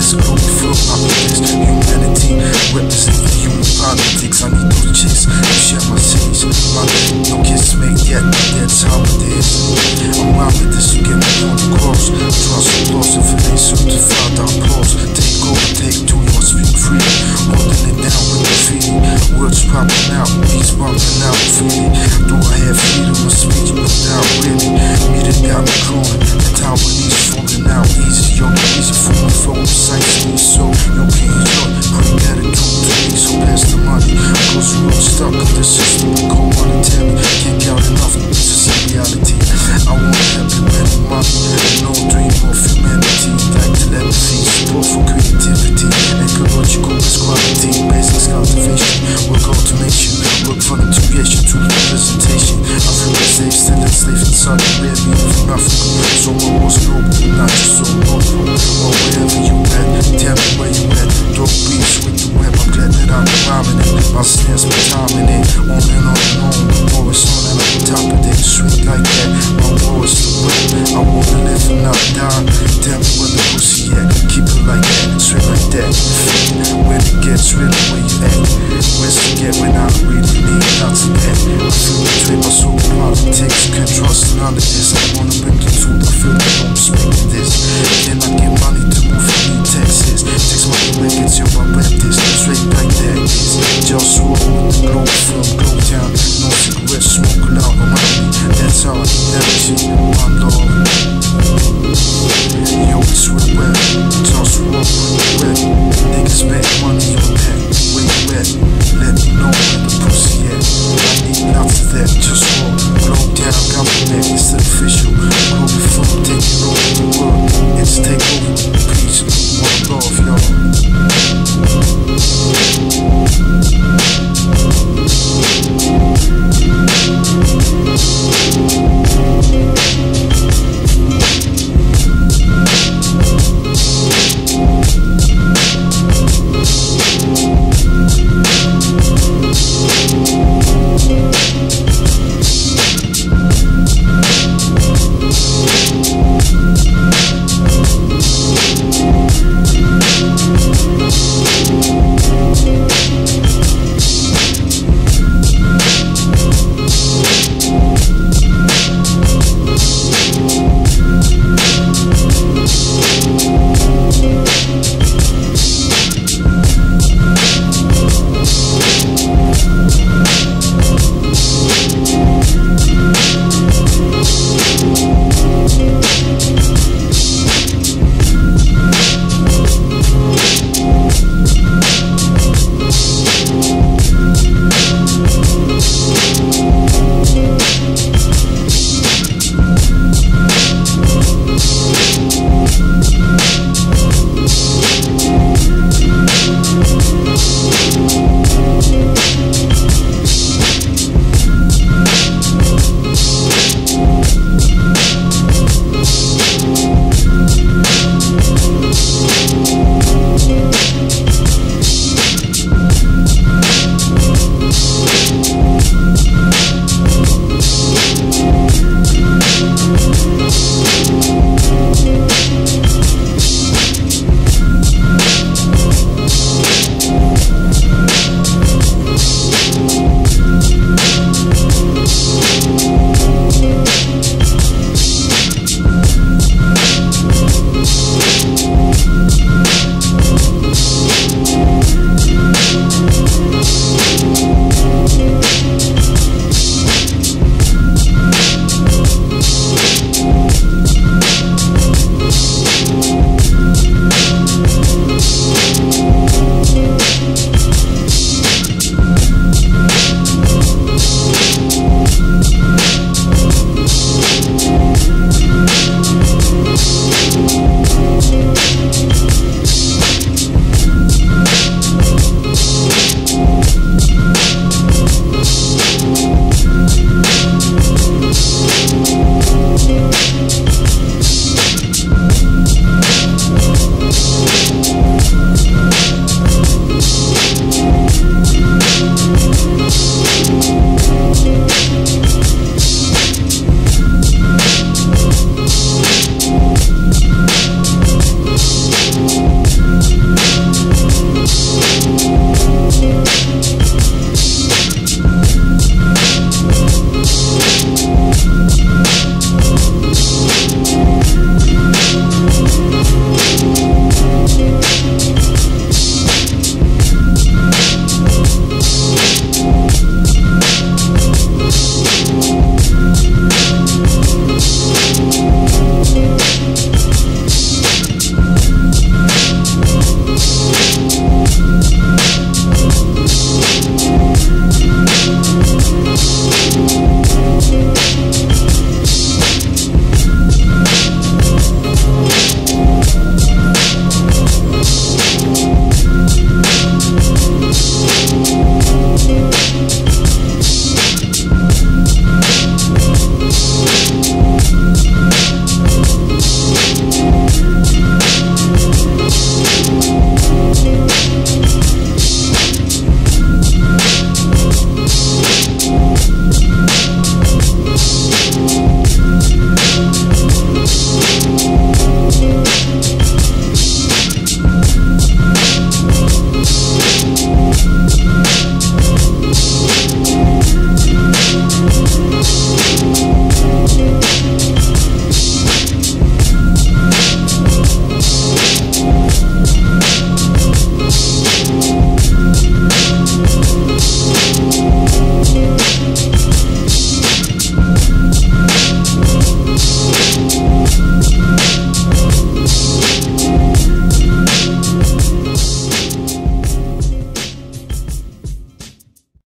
this global firm, I this humanity, representing human politics. I need those chicks to share my cities. My no kiss made yet, that's how it is. I'm out with this, you get me on the cross. Trust and loss, if it ain't certified, I pause. Take over, take two, you must speak free. Holding it down with the feeling. Words popping out, beats bumping out, feeling. Do I have freedom of speech? No doubt, really. Meeting got me growing. The tower needs falling out easy, yo, easy for me, flow precisely. So, yo, can you join? Bring that into me, so pass the money. Cause we're all stuck in the system. Cold monetary, can't count enough. This is a reality. I want happy better money. No dream of humanity. Like telepathy, support for creativity. Ecological quality, basics cultivation. Work automation, work from integration to representation. I feel safe, still enslaved inside the red meat from Africa. So I was global, not just so local. Or wherever you at, tell me where you at. Dope beats with the web, I'm glad that I'm rhyming it. My stance, my timing it. On and on and on. More is on and I'm on top of it. Sweet like that, my war is the way. I wanna live and not die. Tell me